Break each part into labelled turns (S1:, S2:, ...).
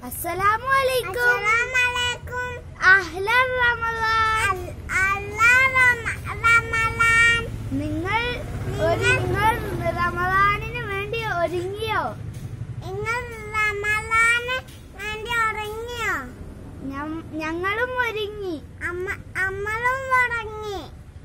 S1: Assalamualaikum.
S2: Assalamualaikum.
S1: Ahlan Ramadan.
S2: Ramadan.
S1: നിങ്ങൾ റമദാനിന് വേണ്ടി ഒരുങ്ങിയോ?
S2: നിങ്ങൾ റമദാനിന് വേണ്ടി ഒരുങ്ങിയോ?
S1: ഞങ്ങളും ഒരുങ്ങി.
S2: അമ്മളും ഒരുങ്ങി.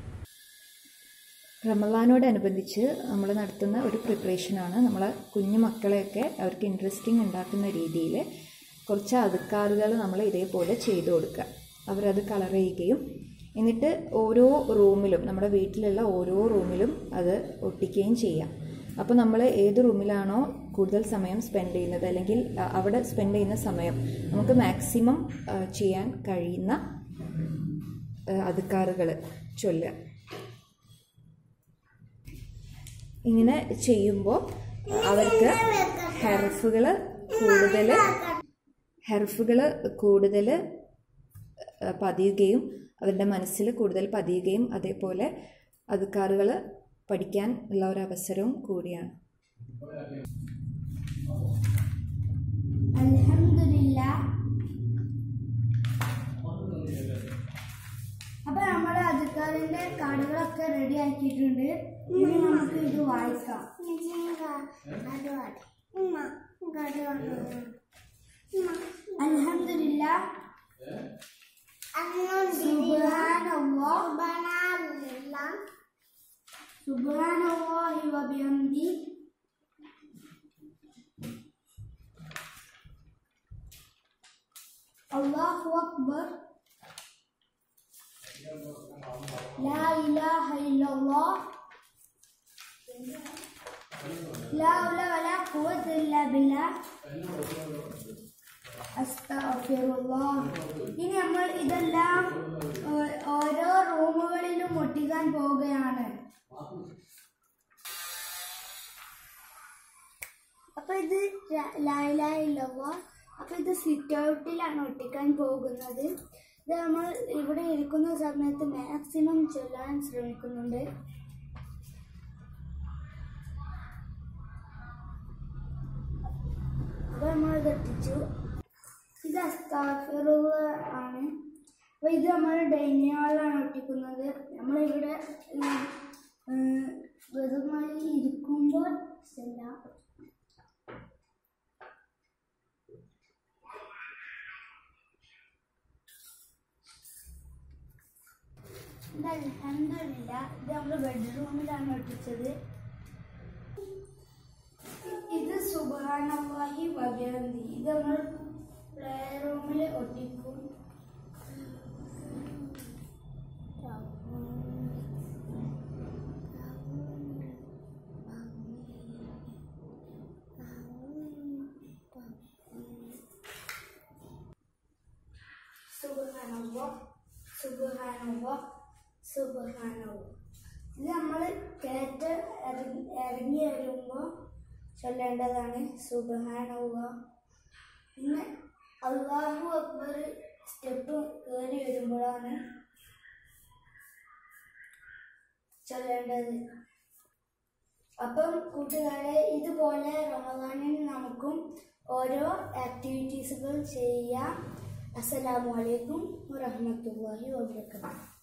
S3: റമദാനോടനുബന്ധിച്ച് നമ്മൾ നടത്തുന്ന ഒരു പ്രിപ്പറേഷനാണ്. നമ്മൾ കുഞ്ഞു മക്കളെയൊക്കെ അവർക്ക് ഇൻട്രസ്റ്റിംഗ് ഉണ്ടാക്കുന്ന രീതിയിൽ കുറച്ച് അതുക്കാറുകൾ നമ്മൾ ഇതേപോലെ ചെയ്തു കൊടുക്കുക. അവരത് കളർ ചെയ്യുകയും എന്നിട്ട് ഓരോ റൂമിലും, നമ്മുടെ വീട്ടിലുള്ള ഓരോ റൂമിലും അത് ഒട്ടിക്കുകയും ചെയ്യാം. അപ്പോൾ നമ്മൾ ഏത് റൂമിലാണോ കൂടുതൽ സമയം സ്പെൻഡ് ചെയ്യുന്നത്, അല്ലെങ്കിൽ അവിടെ സ്പെൻഡ് ചെയ്യുന്ന സമയം നമുക്ക് മാക്സിമം ചെയ്യാൻ കഴിയുന്ന അതുക്കാറുകൾ ചൊല്ലുക. ഇങ്ങനെ ചെയ്യുമ്പോൾ അവർക്ക് ഹെർഫുകൾ കൂടുതൽ പതിയുകയും അവരുടെ മനസ്സിൽ കൂടുതൽ പതിയുകയും അതേപോലെ അതുക്കാറുകൾ പഠിക്കാൻ ഉള്ള ഒരു അവസരവും കൂടിയാണ്.
S1: അൽഹംദുലില്ലാഹ്. അപ്പൊ നമ്മുടെ അതുക്കാറിന്റെ കാർഡുകളൊക്കെ റെഡി ആക്കിയിട്ടുണ്ട്. ഇനി നമുക്ക് ഇത് വായിക്കാം. അൽഹംദുലില്ലാഹ്. സുബ്ഹാനല്ലാഹി വബിഹംദി. അല്ലാഹു അക്ബർ. ലാ ഇലാഹ ഇല്ലല്ലാഹ്. ലാ ഹൗല വലാ ഖുവത ഇല്ലാ ബില്ലാഹ്. അസ്തഗ്ഫിറുല്ലാഹ്. ഇനി നമ്മൾ ഇതെല്ലാം ഓരോ റൂമുകളിലും ഒട്ടിക്കാൻ പോവുകയാണ്. അപ്പൊ ഇത് ലാ ഇലാഹ ഇല്ലല്ലാഹ്. അപ്പൊ ഇത് സിറ്റ് ഔട്ടിലാണ് ഒട്ടിക്കാൻ പോകുന്നത്. ഇത് നമ്മൾ ഇവിടെ ഇരിക്കുന്ന സമയത്ത് മാക്സിമം ചൊല്ലാൻ ശ്രമിക്കുന്നുണ്ട്. അപ്പൊ നമ്മളിത് ഒട്ടിച്ചു. ഇത് അസ്തഗ്ഫിറുല്ലാഹ് ആണ്. അപ്പൊ ഇത് നമ്മൾ ഡൈനിങ് ഹാളിലാണ് ഒട്ടിക്കുന്നത്. നമ്മളിവിടെ വെറുമായി ഇരിക്കുമ്പോൾ ചെല്ലാം. ഇത് അൽഹംദുലില്ലാഹ്. ഇത് നമ്മൾ ബെഡ്റൂമിലാണ് ഒട്ടിച്ചത്. ഇത് സുബ്ഹാനല്ലാഹി വബിഹംദി. ഇത് നമ്മൾ പ്ലേ റൂമിൽ ഒട്ടിക്കും. സുബ്ഹാനല്ലാഹ് സുബ്ഹാനല്ലാഹ് സുബ്ഹാനല്ലാഹ്. ഇത് നമ്മൾ കയറ്റ ഇറങ്ങി വരുമ്പോൾ ചൊല്ലേണ്ടതാണ് സുബ്ഹാനല്ലാഹ്. പിന്നെ അല്ലാഹു അക്ബർ സ്റ്റെപ്പ് കയറി വരുമ്പോഴാണ് ചൊല്ലേണ്ടത്. അപ്പം കൂട്ടുകാരെ, ഇതുപോലെ റമദാനിൽ നമുക്കും ഓരോ ആക്ടിവിറ്റീസുകൾ ചെയ്യാം. അസ്സലാമു അലൈക്കും വറഹ്മത്തുള്ളാഹി വബറകാതുഹു.